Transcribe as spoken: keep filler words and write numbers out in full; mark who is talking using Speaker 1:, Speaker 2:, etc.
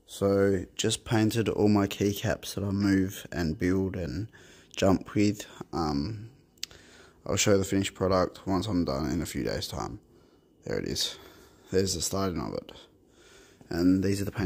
Speaker 1: So just painted all my keycaps that I move and build and jump with. Um, I'll show the finished product once I'm done in a few days time. There it is. There's the starting of it. And these are the paint